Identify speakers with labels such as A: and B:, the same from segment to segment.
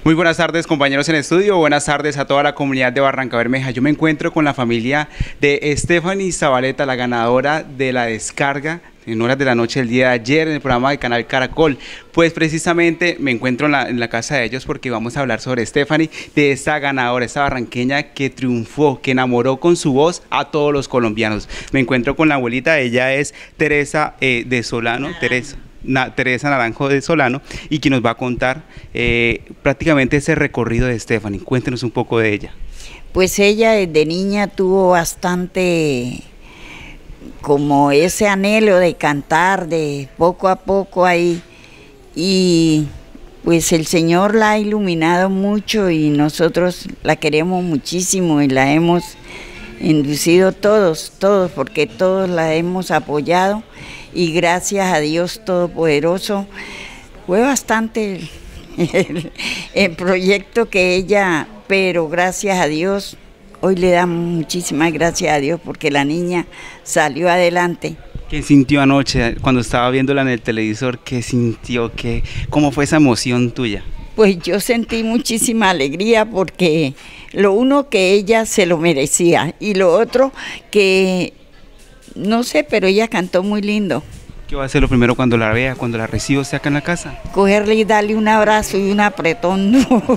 A: Muy buenas tardes, compañeros en estudio, buenas tardes a toda la comunidad de Barrancabermeja. Yo me encuentro con la familia de Stephanie Zabaleta, la ganadora de la descarga en horas de la noche del día de ayer en el programa de Canal Caracol. Pues precisamente me encuentro en la casa de ellos porque vamos a hablar sobre Stephanie, de esta ganadora, esta barranqueña que triunfó, que enamoró con su voz a todos los colombianos. Me encuentro con la abuelita, ella es Teresa de Solano, Teresa Naranjo de Solano, y quien nos va a contar prácticamente ese recorrido de Stephanie. Cuéntenos un poco de ella.
B: Pues ella desde niña tuvo bastante como ese anhelo de cantar, de poco a poco ahí, y pues el Señor la ha iluminado mucho y nosotros la queremos muchísimo y la hemos inducido todos, porque todos la hemos apoyado. Y gracias a Dios Todopoderoso, fue bastante el proyecto que ella, pero gracias a Dios, hoy le damos muchísimas gracias a Dios porque la niña salió adelante.
A: ¿Qué sintió anoche cuando estaba viéndola en el televisor? ¿Qué sintió? ¿Cómo fue esa emoción tuya?
B: Pues yo sentí muchísima alegría porque lo uno que ella se lo merecía y lo otro que... no sé, pero ella cantó muy lindo.
A: ¿Qué va a hacer lo primero cuando la vea, cuando la reciba usted acá en la casa?
B: Cogerle y darle un abrazo y un apretón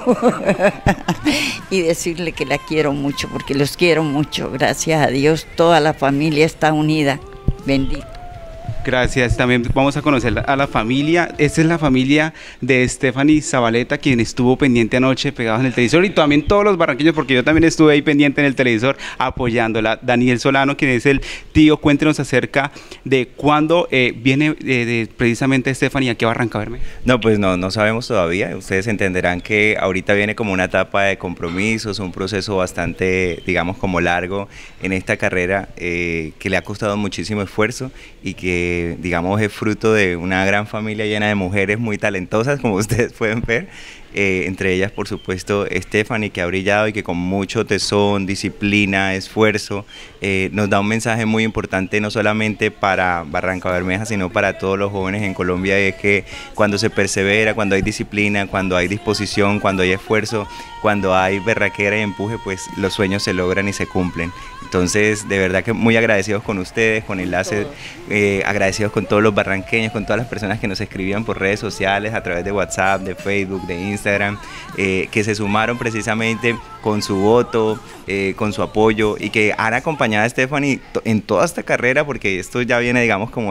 B: y decirle que la quiero mucho, porque los quiero mucho. Gracias a Dios, toda la familia está unida. Bendito.
A: Gracias, también vamos a conocer a la familia. Esta es la familia de Stephanie Zabaleta, quien estuvo pendiente anoche pegado en el televisor, y también todos los barranqueños, porque yo también estuve ahí pendiente en el televisor apoyándola. Daniel Solano, quien es el tío, cuéntenos acerca de cuándo viene precisamente Stephanie aquí a Barrancabermeja.
C: No, pues no sabemos todavía. Ustedes entenderán que ahorita viene como una etapa de compromisos, un proceso bastante, digamos, como largo en esta carrera que le ha costado muchísimo esfuerzo y que digamos es fruto de una gran familia llena de mujeres muy talentosas, como ustedes pueden ver, entre ellas por supuesto Stephanie, que ha brillado y que con mucho tesón, disciplina, esfuerzo nos da un mensaje muy importante no solamente para Barrancabermeja sino para todos los jóvenes en Colombia, y es que cuando se persevera, cuando hay disciplina, cuando hay disposición, cuando hay esfuerzo, cuando hay berraquera y empuje, pues los sueños se logran y se cumplen. Entonces, de verdad que muy agradecidos con ustedes, con Enlace, agradecidos con todos los barranqueños, con todas las personas que nos escribían por redes sociales, a través de WhatsApp, de Facebook, de Instagram, que se sumaron precisamente con su voto, con su apoyo, y que han acompañado a Stephanie en toda esta carrera, porque esto ya viene, digamos, como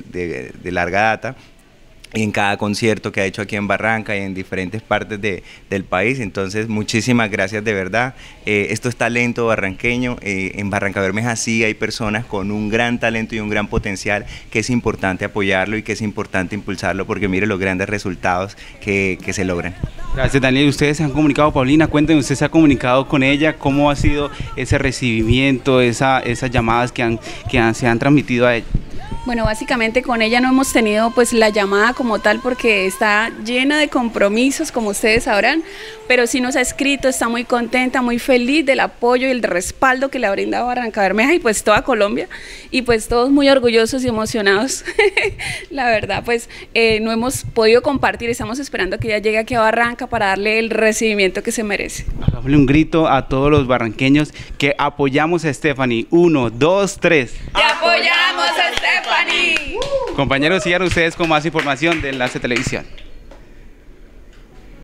C: de larga data, en cada concierto que ha hecho aquí en Barranca y en diferentes partes del país. Entonces muchísimas gracias de verdad. Esto es talento barranqueño. En Barrancabermeja sí hay personas con un gran talento y un gran potencial que es importante apoyarlo y que es importante impulsarlo, porque mire los grandes resultados que se logran.
A: Gracias, Daniel. Ustedes se han comunicado, Paulina, cuéntenme, usted se ha comunicado con ella, ¿cómo ha sido ese recibimiento, esas llamadas que se han transmitido a ella?
D: Bueno, básicamente con ella no hemos tenido pues la llamada como tal porque está llena de compromisos, como ustedes sabrán, pero sí nos ha escrito, está muy contenta, muy feliz del apoyo y el respaldo que le ha brindado Barrancabermeja y pues toda Colombia, y pues todos muy orgullosos y emocionados. La verdad, pues no hemos podido compartir, estamos esperando que ella llegue aquí a Barranca para darle el recibimiento que se merece.
A: Hagámosle un grito a todos los barranqueños que apoyamos a Stephanie. 1, 2, 3.
D: ¡Te apoyamos, Stephanie!
A: Compañeros, sigan ustedes con más información de Enlace Televisión.